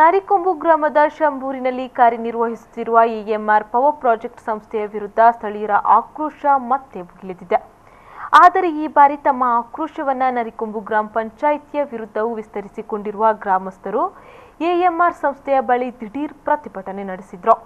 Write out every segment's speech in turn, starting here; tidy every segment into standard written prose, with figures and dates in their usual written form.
ನರಿಕೊಂಬು ಗ್ರಾಮದ ಶಂಭೂರಿನಲ್ಲಿ ಕಾರ್ಯನಿರ್ವಹಿಸುತ್ತಿರುವ AMR power project ಸಂಸ್ಥೆಯ ವಿರುದ್ಧ ಸ್ಥಳೀಯರ ಆಕ್ರೋಶ ಮತ್ತೆ ಭುಗಿಲೆದಿದೆ. ಆದರೆ ಈ ಬಾರಿ ತಮ್ಮ ಆಕ್ರೋಶವನ್ನು ನರಿಕೊಂಬು ಗ್ರಾಮ ಪಂಚಾಯಿತಿಯ ವಿರುದ್ಧವೂ ವಿಸ್ತರಿಸಿಕೊಂಡಿರುವ ಗ್ರಾಮಸ್ಥರು AMR ಸಂಸ್ಥೆಯ ಬಳಿ ದಿಢೀರ್ ಪ್ರತಿಭಟನೆ ನಡೆಸಿದರು.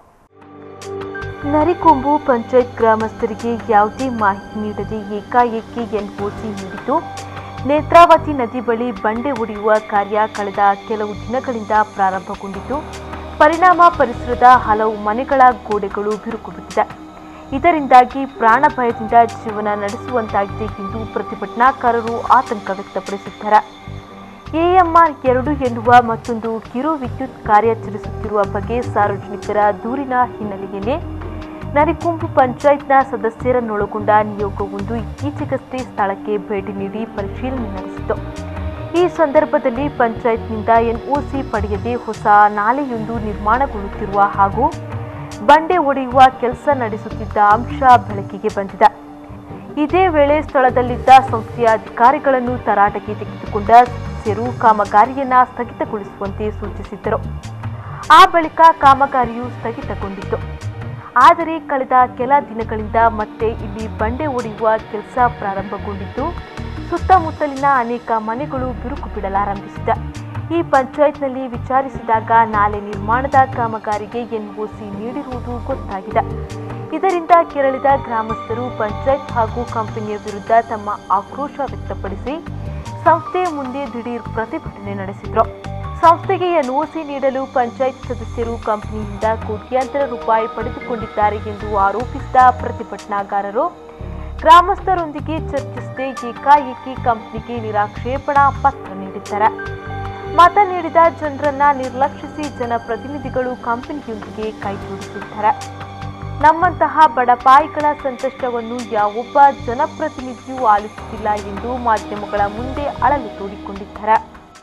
ನರಿಕೊಂಬು ಪಂಚಾಯತ್ ಗ್ರಾಮಸ್ಥರಿಗೆ ಯಾವುದೇ ಮಾಹಿತಿ ನೀಡದೆ ಏಕಾಏಕಿ NOC ನೀಡಿದ್ದು, ನೇತ್ರಾವತಿ ನದಿ ಬಳಿ ಬಂಡೆ ಒಡೆಯುವ ಕಾರ್ಯ ಕಳೆದ ಕೆಲವು ದಿನಗಳಿಂದ ಪ್ರಾರಂಭಗೊಂಡಿದ್ದು, ಪರಿಣಾಮ ಪರಿಸರದ ಹಲವು ಮನೆಗಳ ಗೋಡೆಗಳು ಬಿರುಕು ಬಿಟ್ಟಿದೆ. ಇದರಿಂದಾಗಿ ಪ್ರಾಣ ಭಯದಿಂದ ಜೀವನ ನಡೆಸುವಂತಾಗಿದೆ ಎಂದು ಪ್ರತಿಭಟನಾಕಾರರು ಆತಂಕ ವ್ಯಕ್ತಪಡಿಸಿದ್ದಾರೆ. AMR 2 ಎನ್ನುವ ಮತ್ತೊಂದು ಕಿರು ವಿದ್ಯುತ್ ಕಾರ್ಯಾಚರಿಸುತ್ತಿರುವ ಬಗ್ಗೆ ಸಾರ್ವಜನಿಕರ ದೂರಿನ ಹಿನ್ನೆಲೆಯಲ್ಲಿ ನರಿಕೊಂಬು ಪಂಚಾಯತ್ನ ಸದಸ್ಯರನ್ನೊಳಗೊಂಡ ನಿಯೋಗವೊಂದು ಇತ್ತೀಚೆಗಷ್ಟೇ ಸ್ಥಳಕ್ಕೆ ಭೇಟಿ ನೀಡಿ ಪರಿಶೀಲನೆ ನಡೆಸಿತು. ಈ ಸಂದರ್ಭದಲ್ಲಿ ಪಂಚಾಯತ್ನಿಂದ NOC ಪಡೆಯದೆ ಹೊಸ ನಾಲೆಯೊಂದು ನಿರ್ಮಾಣಗೊಳ್ಳುತ್ತಿರುವ ಹಾಗೂ ಬಂಡೆ ಒಡೆಯುವ ಕೆಲಸ ನಡೆಸುತ್ತಿದ್ದ ಅಂಶ ಬೆಳಕಿಗೆ ಬಂದಿದೆ. ಇದೇ ವೇಳೆ ಸ್ಥಳದಲ್ಲಿದ್ದ ಸಂಸ್ಥೆಯ ಅಧಿಕಾರಿಗಳನ್ನು ತರಾಟೆಗೆ ತೆಗೆದುಕೊಂಡ ಸದಸ್ಯರು ಕಾಮಗಾರಿಯನ್ನ ಸ್ಥಗಿತಗೊಳಿಸುವಂತೆ ಸೂಚಿಸಿದ್ದರು. ಆ ಬಳಿಕ ಕಾಮಗಾರಿಯು ಸ್ಥಗಿತಗೊಂಡಿತ್ತು. ಆದರೆ ಕಳೆದ ಕೆಲ ದಿನಗಳಿಂದ ಮತ್ತೆ ಇಲ್ಲಿ ಬಂಡೆ ಒಡೆಯುವ ಕೆಲಸ ಪ್ರಾರಂಭಗೊಂಡಿದ್ದು, ಸುತ್ತಮುತ್ತಲಿನ ಅನೇಕ ಮನೆಗಳು ಬಿರುಕು ಬಿಡಲಾರಂಭಿಸಿದೆ. ಈ ಪಂಚಾಯತ್ನಲ್ಲಿ ವಿಚಾರಿಸಿದಾಗ ನಾಲೆ ನಿರ್ಮಾಣದ ಕಾಮಗಾರಿಗೆ NOC ನೀಡಿರುವುದು ಗೊತ್ತಾಗಿದೆ. ಇದರಿಂದ ಕೆರಳಿದ ಗ್ರಾಮಸ್ಥರು ಪಂಚಾಯತ್ ಹಾಗೂ ಕಂಪನಿಯ ವಿರುದ್ಧ ತಮ್ಮ ಆಕ್ರೋಶ ವ್ಯಕ್ತಪಡಿಸಿ ಸಂಸ್ಥೆಯ ಮುಂದೆ ದಿಢೀರ್ ಪ್ರತಿಭಟನೆ ನಡೆಸಿದರು. ಸಂಸ್ಥೆಗೆ NOC ನೀಡಲು ಪಂಚಾಯತ್ ಸದಸ್ಯರು ಕಂಪನಿಯಿಂದ ಕೋಟ್ಯಾಂತರ ರೂಪಾಯಿ ಪಡೆದುಕೊಂಡಿದ್ದಾರೆ ಎಂದು ಆರೋಪಿಸಿದ ಪ್ರತಿಭಟನಾಕಾರರು ಗ್ರಾಮಸ್ಥರೊಂದಿಗೆ ಚರ್ಚಿಸದೆ ಏಕಾಏಕಿ ಕಂಪನಿಗೆ ನಿರಾಕ್ಷೇಪಣಾ ಪತ್ರ ನೀಡಿದ್ದಾರೆ. ಮತ ನೀಡಿದ ಜನರನ್ನ ನಿರ್ಲಕ್ಷಿಸಿ ಜನಪ್ರತಿನಿಧಿಗಳು ಕಂಪನಿಯೊಂದಿಗೆ ಕೈಜೋಡಿಸಿದ್ದಾರೆ. ನಮ್ಮಂತಹ ಬಡಪಾಯಿಗಳ ಸಂಕಷ್ಟವನ್ನು ಯಾವೊಬ್ಬ ಜನಪ್ರತಿನಿಧಿಯೂ ಆಲಿಸುತ್ತಿಲ್ಲ ಎಂದು ಮಾಧ್ಯಮಗಳ ಮುಂದೆ ಅಳಲು ತೋಡಿಕೊಂಡಿದ್ದಾರೆ.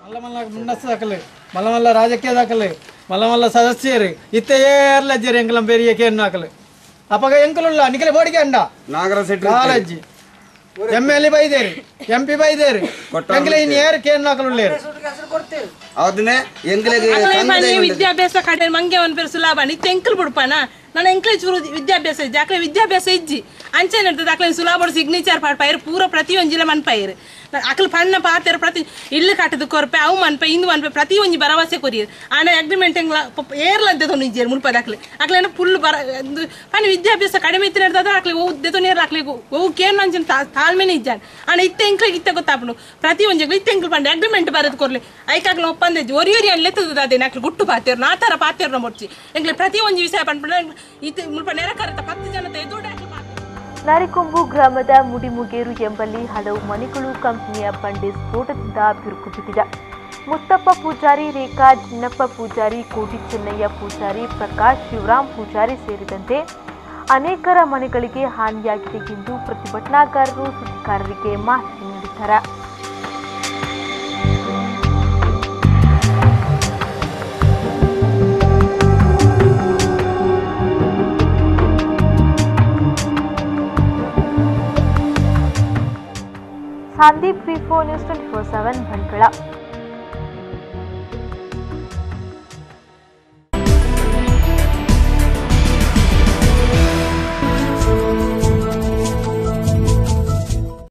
ಮಲ್ಲ ರಾಜಕೀಯ ದಾಖಲೆ ಮಲ್ಲ ಸದಸ್ಯರು ಇತ್ತೆಲ್ಲ ಎಂಕಲ ಬೇರೆ ಕೇನು ಹಾಕಲು ಅಪ್ಪಗ ಎಂಕಲುಲ್ಲ ನಿಖಲೆ ಬೋಡಿಗೆ ಅಂಡ ನಾಗರ ಕಾಲೇಜಿ MLA ಬೈದೇರಿ MP ಬೈದೇರಿ ಎಂಕಲೆ ಇನ್ನು ಯಾರು ಕೇನು ಹಾಕಲು ಅದನ್ನೇ ಎಂಕಲೆಗೆ ವಿದ್ಯಾಭ್ಯಾಸ ಕಡೆ ಮಂಗೆ ಒಂದು ಬೇರೆ ಸುಲಭ ನಿತ್ಯ ಎಂಕಲ್ ಬಿಡ್ಪಾನ ನಾನು ಎಂಕಲೇಜ್ ವಿದ್ಯಾಭ್ಯಾಸ ಇದ್ದೆ ಆಕಲೆ ವಿದ್ಯಾಭ್ಯಾಸ ಇಜ್ಜಿ ಅಂಚೆ ನಡ್ತದೆ ಆಕಲೆ ಸುಲಭ ಸಿಗ್ನೇಚರ್ ಪಾಡ್ಪಾಯಿರು ಪೂರ ಪ್ರತಿಯೊಂದು ಜಿಲ್ಲೆ ಮನ್ಪಾಯಿರು ಅಕಲ್ ಪಣ್ಣ ಪಾತ್ರ ಪ್ರತಿ ಇಳ್ಳು ಕಟ್ಟದ ಕೊರಪೆ ಅವು ಮನ್ಪೆ ಇಂದು ಮನ್ಪೆ ಪ್ರತಿ ಒಂಜಿ ಭರವಸೆ ಕೊರಿಯರು ಆನೆ ಅಗ್ರಿಮೆಂಟ್ ಹೆಂಗ್ ಏರ್ಲದ್ದೆ ತೊಂದಿದ್ದೀರಿ ಮುಲ್ಪದ ಆಕಲೆ ಆಕಲೇನ ಫುಲ್ ಪನ್ನ ವಿದ್ಯಾಭ್ಯಾಸ ಕಡಿಮೆ ಇತ್ತು ನಡೆದಾದ್ರೆ ಆಕಲೆ ಓದ್ದೆ ತೊನೇರು ಆಕಲೆ ಓವು ಕೇನು ಅಂಚಿನ ತಾಳ್ಮೆನೇ ಇದ್ದಾನೆ ಆನೆ ಇತ್ತೆ ಎಂಕ್ಲಿಗೆ ಇತ್ತೆ ಗೊತ್ತಾಪನು ಪ್ರತಿ ಒಂಜಿ ಇತ್ತೆ ಎಂಕ್ಲು ಪಂಡೆ ಅಗ್ರಿಮೆಂಟ್ ಬರೋದು ಕೊರ್ಲಿ ಐಕಾಗ್ಲ ಒಪ್ಪಂದ ಒರಿಯೊರಿ ಅಲ್ಲಿ ಎತ್ತದ ಅದೇನು ಆಕಲೆ ಗುಟ್ಟು ಪಾತೇರು ನಾ ಥರ ಪಾತೇರ್ನ ಮುಡ್ಚಿ ಎಂಕ್ಲೆ ಪ್ರತಿ ಒಂಜಿ ವಿಷಯ ಪಂಡ್ಬಿಡ ಇತ್ತೆ ಮುಲ್ಪ ನೆರಕರತ 10 ಜನ ಎದುರು ಆಕಲೆ ನರಿಕೊಂಬು ಗ್ರಾಮದ ಮುಡಿಮುಗೇರು ಎಂಬಲ್ಲಿ ಹಲವು ಮನೆಗಳು ಕಂಪನಿಯ ಬಂಡೆ ಸ್ಫೋಟದಿಂದ ಬಿರುಕು ಬಿಟ್ಟಿದೆ. ಮುತ್ತಪ್ಪ ಪೂಜಾರಿ, ರೇಖಾ, ಜಿನ್ನಪ್ಪ ಪೂಜಾರಿ, ಕೋಟಿ ಚೆನ್ನಯ್ಯ ಪೂಜಾರಿ, ಪ್ರಕಾಶ್, ಶಿವರಾಮ್ ಪೂಜಾರಿ ಸೇರಿದಂತೆ ಅನೇಕರ ಮನೆಗಳಿಗೆ ಹಾನಿಯಾಗಿದೆ ಎಂದು ಪ್ರತಿಭಟನಾಕಾರರು ಸುದ್ದಿಗಾರರಿಗೆ ಮಾಹಿತಿ ನೀಡಿದ್ದಾರೆ. Sandeep V4 News 24/7 Bantwal.